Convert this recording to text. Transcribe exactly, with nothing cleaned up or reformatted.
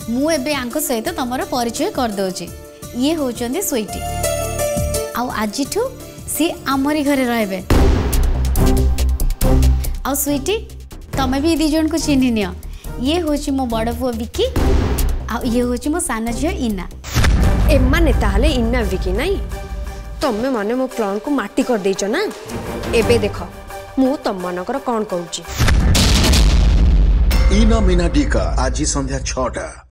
मु एबे आंको सहित तुमर परिचय कर दोची। ये होचंदी स्वीटी आउ आजिठू सी आमरी घरे रहबे। आउ स्वीटी तमे भी दी जन को चिन्हि नियो। ये होची मो बड़ पुओ विकी आउ ये होची मो साना झियो इना। एमाने ताहले इना विकी नाही तमे माने मो प्लान को माटी कर देइचो ना। एबे देखो मु तम मानकर कोन कहूची। इना मीना टीका आज संध्या छटा।